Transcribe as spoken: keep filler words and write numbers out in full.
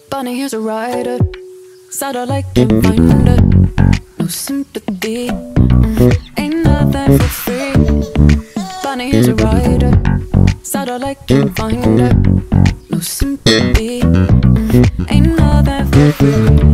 Bunny is a rider, satellite can't find her. No sympathy, mm, ain't nothing for free. Bunny is a rider, satellite can't find her. No sympathy, mm, ain't nothing for free.